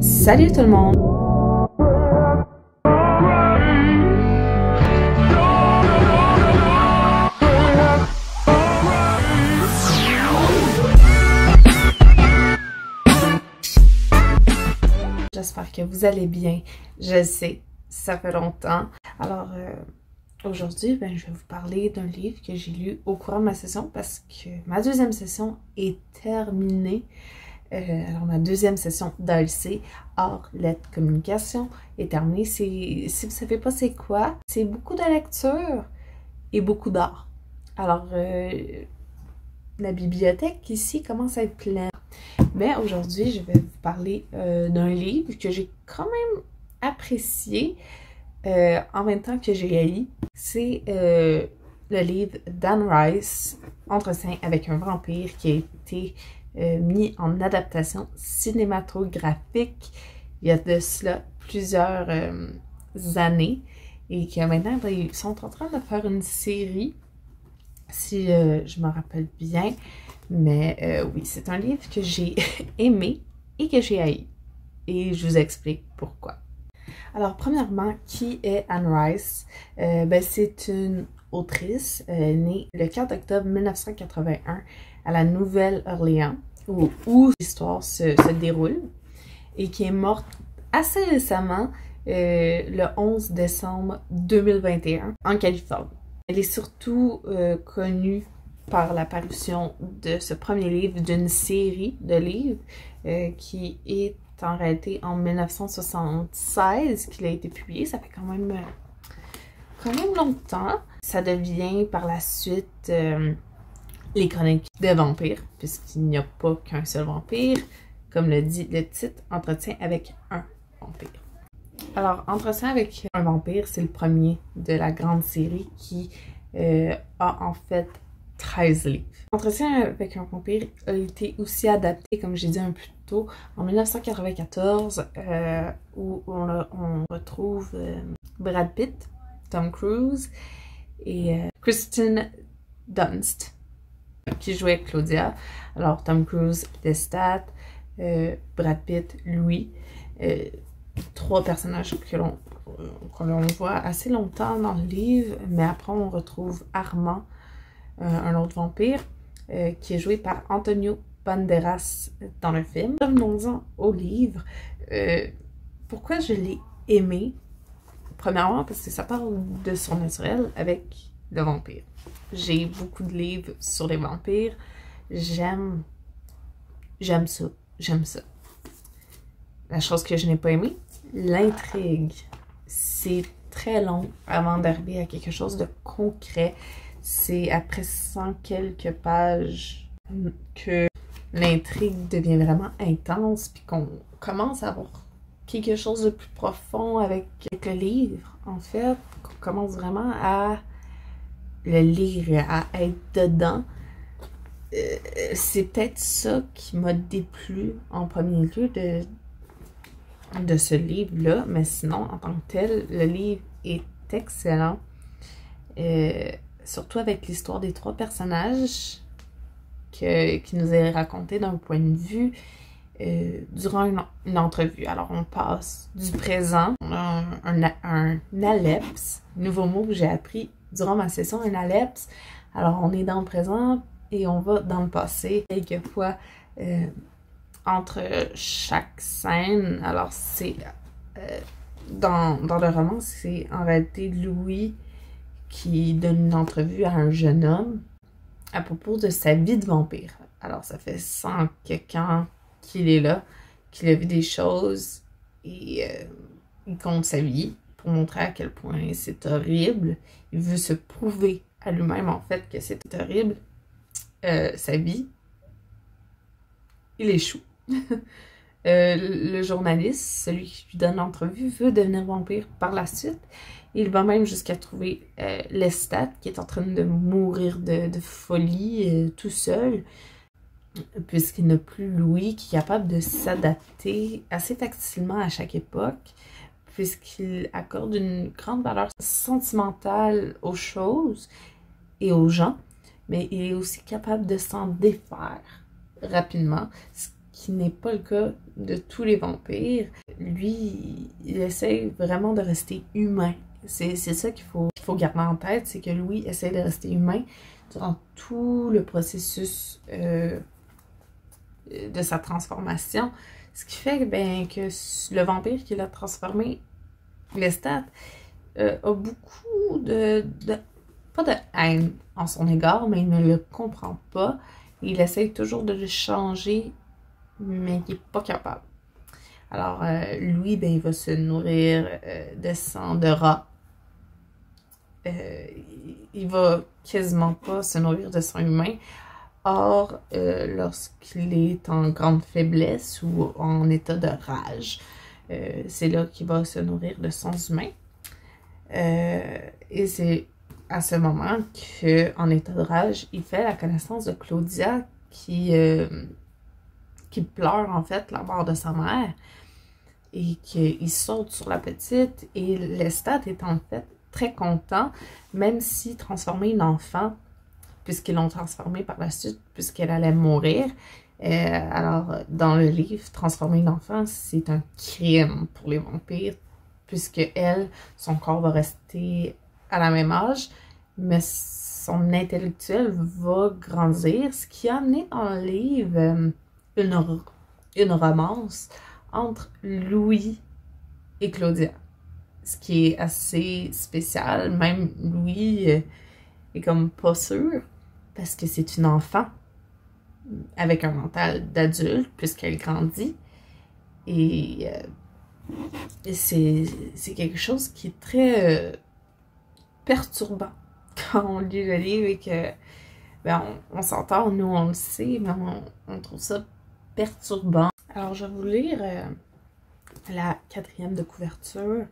Salut tout le monde! J'espère que vous allez bien. Je le sais, ça fait longtemps. Alors, aujourd'hui, je vais vous parler d'un livre que j'ai lu au courant de ma session parce que ma deuxième session est terminée. Alors, ma deuxième session d'ALC, Art, Lettres, Communication, est terminée. Si vous ne savez pas c'est quoi, c'est beaucoup de lecture et beaucoup d'art. Alors, la bibliothèque ici commence à être pleine. Mais aujourd'hui, je vais vous parler d'un livre que j'ai quand même apprécié en même temps que j'ai haï. C'est le livre d'Anne Rice, Entretien avec un vampire, qui a été mis en adaptation cinématographique il y a de cela plusieurs années et que maintenant ils sont en train de faire une série, si je me rappelle bien. Mais oui, c'est un livre que j'ai aimé et que j'ai haï. Et je vous explique pourquoi. Alors, premièrement, qui est Anne Rice? C'est une autrice née le 4 octobre 1981 à la Nouvelle-Orléans, où l'histoire se déroule, et qui est morte assez récemment, le 11 décembre 2021, en Californie. Elle est surtout connue par la parution de ce premier livre d'une série de livres qui est en réalité en 1976 qu'il a été publié. Ça fait quand même longtemps. Ça devient par la suite les chroniques des vampires, puisqu'il n'y a pas qu'un seul vampire, comme le dit le titre, Entretien avec un vampire. Alors, Entretien avec un vampire, c'est le premier de la grande série qui a en fait 13 livres. Entretien avec un vampire a été aussi adapté, comme j'ai dit un peu plus tôt, en 1994, où on retrouve Brad Pitt, Tom Cruise et Kristen Dunst, qui jouait Claudia. Alors, Tom Cruise, Lestat, Brad Pitt, Louis, trois personnages que l'on voit assez longtemps dans le livre, mais après on retrouve Armand, un autre vampire, qui est joué par Antonio Banderas dans le film. Revenons-en au livre. Pourquoi je l'ai aimé? Premièrement, parce que ça parle de surnaturel avec le vampire. J'ai beaucoup de livres sur les vampires. J'aime ça. J'aime ça. La chose que je n'ai pas aimée, l'intrigue. C'est très long avant d'arriver à quelque chose de concret. C'est après 100 quelques pages que l'intrigue devient vraiment intense, puis qu'on commence à avoir quelque chose de plus profond avec le livre, en fait. Qu'on commence vraiment à le lire, à être dedans. C'est peut-être ça qui m'a déplu en premier lieu de ce livre-là, mais sinon, en tant que tel, le livre est excellent. Surtout avec l'histoire des trois personnages qui nous est racontée d'un point de vue durant une entrevue. Alors, on passe du présent, on a un alepse, nouveau mot que j'ai appris durant ma session, un alepse. Alors, on est dans le présent et on va dans le passé. Quelquefois, entre chaque scène, alors c'est dans le roman, c'est en réalité Louis qui donne une entrevue à un jeune homme à propos de sa vie de vampire. Alors, ça fait 100 quelques ans qu'il est là, qu'il a vu des choses et il compte sa vie pour montrer à quel point c'est horrible. Il veut se prouver à lui-même, en fait, que c'est horrible, sa vie. Il échoue. Le journaliste, celui qui lui donne l'entrevue, veut devenir vampire par la suite. Il va même jusqu'à trouver Lestat, qui est en train de mourir de folie tout seul, puisqu'il n'a plus Louis, qui est capable de s'adapter assez facilement à chaque époque, puisqu'il accorde une grande valeur sentimentale aux choses et aux gens, mais il est aussi capable de s'en défaire rapidement, ce qui n'est pas le cas de tous les vampires. Lui, il essaie vraiment de rester humain. C'est ça qu'il faut garder en tête, c'est que Louis essaie de rester humain durant tout le processus de sa transformation. Ce qui fait ben, que le vampire qui l'a transformé, Lestat, a beaucoup pas de haine en son égard, mais il ne le comprend pas. Il essaye toujours de le changer, mais il n'est pas capable. Alors, lui, ben, il va se nourrir de sang de rat. Il va quasiment pas se nourrir de sang humain. Or, lorsqu'il est en grande faiblesse ou en état de rage, c'est là qu'il va se nourrir de sang humain. Et c'est à ce moment qu'en état de rage, il fait la connaissance de Claudia qui pleure en fait la mort de sa mère et qu'il saute sur la petite. Et Lestat est en fait très content, même si transformer une enfant, puisqu'ils l'ont transformée par la suite, puisqu'elle allait mourir. Alors, dans le livre, transformer une enfant, c'est un crime pour les vampires, puisque elle, son corps va rester à la même âge, mais son intellectuel va grandir, ce qui a amené dans le livre une romance entre Louis et Claudia. Ce qui est assez spécial, même Louis est comme pas sûr, parce que c'est une enfant avec un mental d'adulte, puisqu'elle grandit. Et c'est quelque chose qui est très perturbant quand on lit le livre et que ben, on s'entend, nous on le sait, mais on trouve ça perturbant. Alors je vais vous lire la 4e de couverture.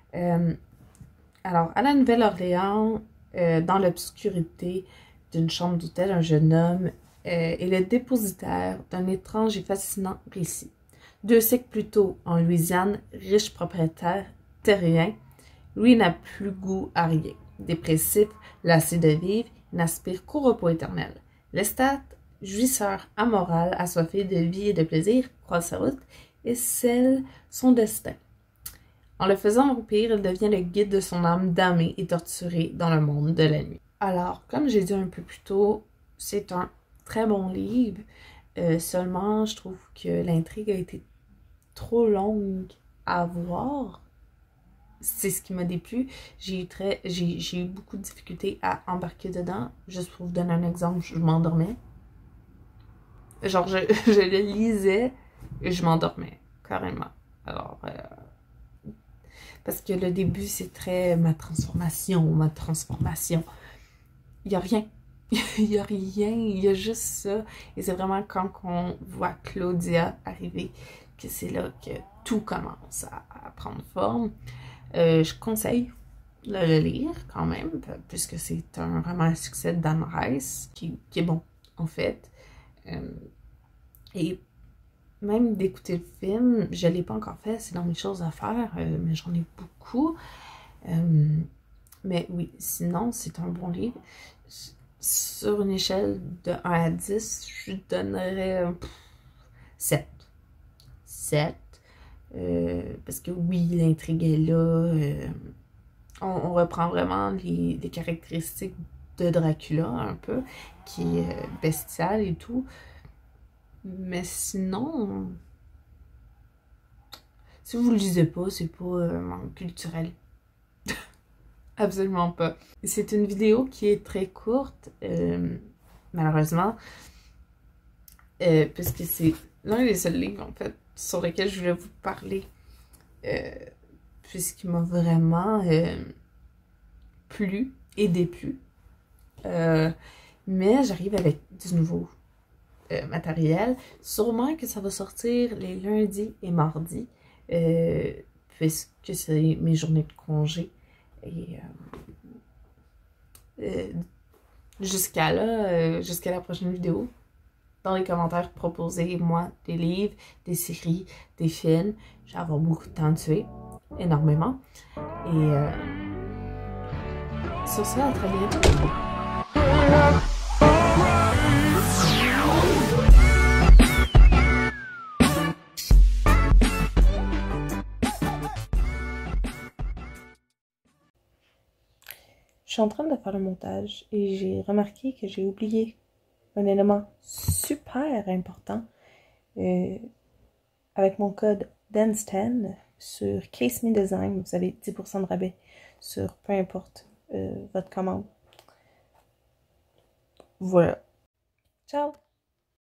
Alors, à la Nouvelle-Orléans, dans l'obscurité d'une chambre d'hôtel, un jeune homme est le dépositaire d'un étrange et fascinant récit. 2 siècles plus tôt, en Louisiane, riche propriétaire terrien, Louis n'a plus goût à rien. Dépressif, lassé de vivre, il n'aspire qu'au repos éternel. Lestat, jouisseur amoral, assoiffé de vie et de plaisir, croise sa route et scelle son destin. En le faisant vampire, il devient le guide de son âme damnée et torturée dans le monde de la nuit. Alors, comme j'ai dit un peu plus tôt, c'est un très bon livre. Seulement, je trouve que l'intrigue a été trop longue à voir. C'est ce qui m'a déplu. J'ai eu beaucoup de difficultés à embarquer dedans. Juste pour vous donner un exemple, je m'endormais. Genre, je le lisais et je m'endormais, carrément. Alors, parce que le début, c'est très ma transformation. Il n'y a rien. Il n'y a rien, il y a juste ça. Et c'est vraiment quand on voit Claudia arriver que c'est là que tout commence à prendre forme. Je conseille de le lire quand même, puisque c'est un roman à succès d'Anne Rice, qui est bon, en fait. Et même d'écouter le film, je ne l'ai pas encore fait, c'est dans mes choses à faire, mais j'en ai beaucoup. Mais oui, sinon, c'est un bon livre. Sur une échelle de 1 à 10, je donnerais 7. 7. Parce que oui, l'intrigue est là. On reprend vraiment les caractéristiques de Dracula, un peu, qui est bestial et tout. Mais sinon, si vous le lisez pas, c'est pas un manque culturel. Absolument pas. C'est une vidéo qui est très courte, malheureusement, puisque c'est l'un des seuls livres, en fait, sur lesquels je voulais vous parler, puisqu'il m'a vraiment plu et déplu. Mais j'arrive avec du nouveau matériel. Sûrement que ça va sortir les lundis et mardis, puisque c'est mes journées de congé. Et jusqu'à là, jusqu'à la prochaine vidéo, dans les commentaires, proposez-moi des livres, des séries, des films. Je vais avoir beaucoup de temps de tuer, énormément. Et sur ça, à très bientôt. suis en train de faire le montage et j'ai remarqué que j'ai oublié un élément super important. Avec mon code DANCE10 sur Case Me Design, vous avez 10% de rabais sur peu importe votre commande. Voilà. Ciao!